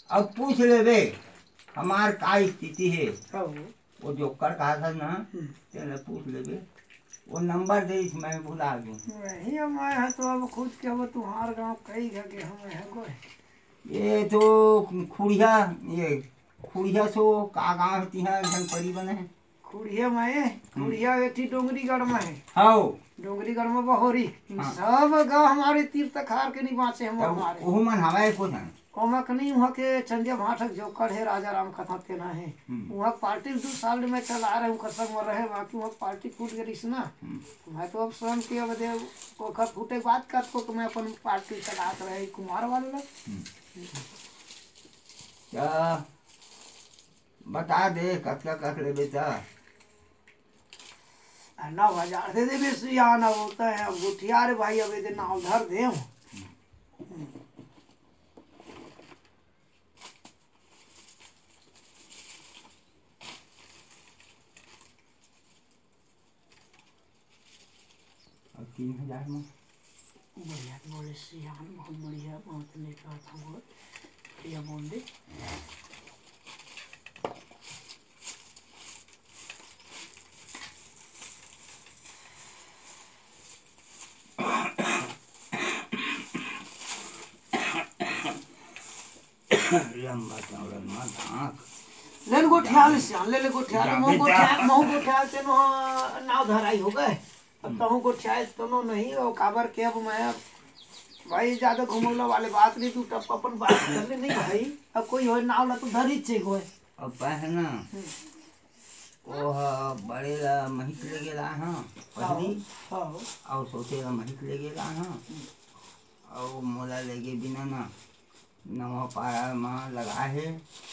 अब पूछ ले बे हमार का स्थिति है। हाँ वो जोकर कहा था ना तेरे पूछ ले बे। वो नंबर दे मैं भुला गई। वही हमारे है तो अब खुद के अब तुम्हार गाँव कई गए हम है कोई ये तो खुड़िया ये खुड़िया सो का गाँव है तिहा एकदम परी बने है। खुड़िया में खुड़िया वेठी डोंगरीगढ़ में है। हाँ डोंगरीगढ़ में बहोरी हाँ। सब गाँव हमारे तीर्थ खार के निवासी हम हमारे ओहु मन हवाए को जान ओमक नहीं वहाँ के चंदिया भाटक जोकर है राजा राम कथा तेना है वहाँ पार्टी 2 साल में चला रहे हूँ कसम में रहे बाकी वहाँ पार्टी फूट गई ना। मैं तो अब स्वयं के अब दे ओखर फूटे बात कर तो मैं अपन पार्टी चलात रहे कुमार वाले लोग। क्या बता दे कतला कत ले बेटा 9,000 दे दे बेसी आना होता है अब गुठिया रे भाई अब दे नाव धर दे अब 3,000 में बढ़िया बोले सियान बहुत बढ़िया बहुत लेकर था ये बोल दे लंबा चौड़ा मत लेन गोठियाल सियान ले गोठियाल मोह गोठियाल से नो नाव धराई हो गए अब कहूँ गोठियाल तो नो नहीं और काबर के अब मैं भाई ज्यादा घुमौला वाले बात नहीं तू टप अपन बात करने नहीं भाई अब कोई हो नाव ला तो धर ही चेक होए अब पहना ओह बड़े ला महित ले गेला हां पहली और सोचे ला महित ले गेला हां और मोला लेगे बिना ना नवा पारा मां लगा है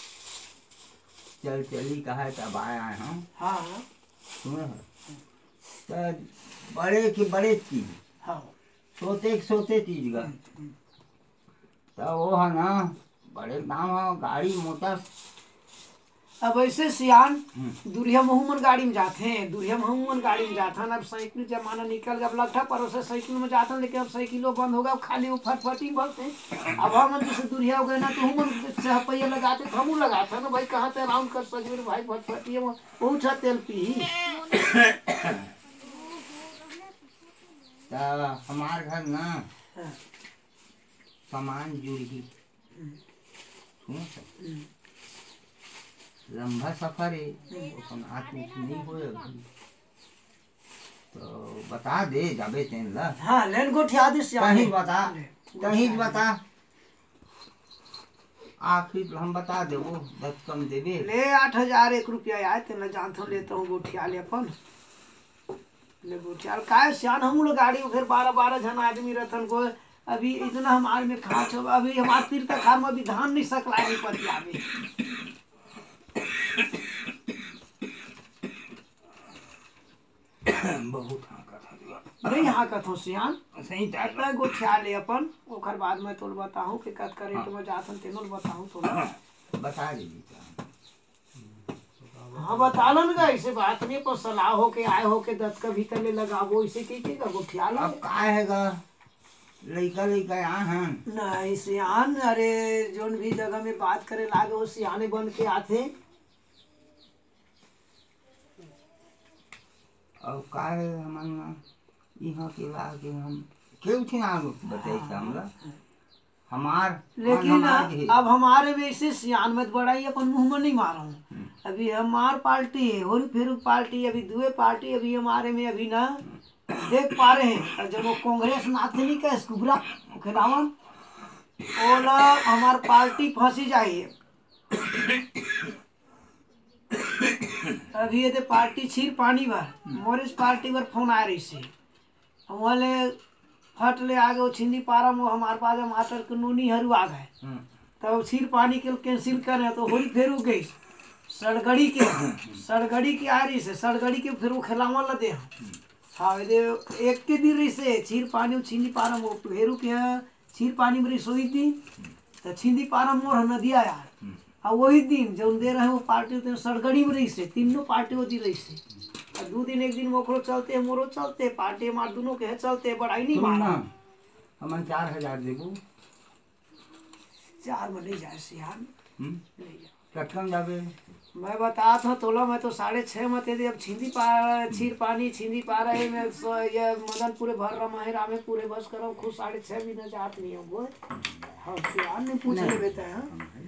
चल चली कहा तब आया हम हाँ सुने तो बड़े की बड़े चीज हाँ सोते चीज का तो वो है ना बड़े दाम गाड़ी मोटर अब ऐसे सियान दुरिया महूमन गाड़ी में जाते हैं दुरिया महूमन गाड़ी में जाते हैं अब साइकिल जमाना निकल गया अब लगता पर से साइकिल में जाते हैं लेकिन अब साइकिलों बंद हो गया खाली वो फटफटी बोलते हैं अब हम जैसे दुरिया हो गए ना तो हम पहिया लगाते थे हम लगाते हैं ना भाई कहाँ ते राउंड कर सके भाई फटफटी बहुत सा तेल पी हमार घर ना सामान जुड़ी सुनो लंबा सफर है उसमें आदमी नहीं होए तो बता दे जाबे तेन ला हाँ लेन गोठिया दे कहीं बता आखिर हम बता दे वो 10 कम देबे ले 8,000 1 रुपया आए तेन जानथो लेता हूँ गोठिया ले अपन ले गोठिया काय सियान हम लोग गाड़ी फिर 12 जन आदमी रहतन को अभी इतना हमारे में खाच हो अभी हमारे तीर्थ खार में अभी धान नहीं सकला नहीं पति आवे बहुत नहीं हाँ कथो सियान सही इतना गोठिया ले अपन ओकर बाद में तोल बताऊं कि कत करे तो मैं जाथन तेनो बताऊं तो बता दीजिए हाँ बतालन गा ऐसे बात नहीं पर सलाह हो के आए हो के 10 का भीतर ले लगावो इसे की का गोठिया ला अब का हैगा लइका यहाँ हैं नहीं सियान अरे जोन भी जगह में बात करे लागे वो सियाने बन के आते अब का है हमन यहाँ के लागे हम क्यों थी ना बताइए हमरा हमार लेकिन अब हमारे में इसे सियान मत बढ़ाई अपन मुंह में नहीं मारूं अभी हमार पार्टी है और फिर पार्टी अभी दुए पार्टी अभी हमारे में अभी ना देख पा रहे हैं जब वो कांग्रेस नाथे नहीं कह कुबरा खिलावन ओला हमार पार्टी फंसी जाइए अभी ये पार्टी छीर पानी भर मोरिस पार्टी भर फोन आ रही से हमारे फट ले आगे वो छिंदी पारा वो हमारे पास मातर के नूनी हरू आ गए तो छीर पानी के कैंसिल करे तो होली फिर हो गई सड़गड़ी की आ रही से सड़गड़ी के फिर वो खिलावा लदे हाँ एक के दिन रही से छीर पानी छिंदी पारा वो फेरू के छीर पानी में सोई थी तो छिंदी पारा मोर नदिया यार और वही दिन जो दे रहे वो पार्टी सड़गड़ी में रही से तीनों पार्टी होती रही से 2 दिन 1 दिन मोखरो चलते मोरो चलते पार्टी हमार दोनों के चलते बढ़ाई नहीं मारना हमन 4,000 देबू 4 में नहीं जाए सियान नहीं जाओ कठम जाबे मैं बता था तोला मैं तो 6:30 में थे अब छीर पानी छिंदी पा रहे मैं ये मदनपुरे भर रहा माहिर आमे पूरे बस करो खुद 6:30 भी न जात नहीं हो हाँ सियान ने पूछ ले बेटा हाँ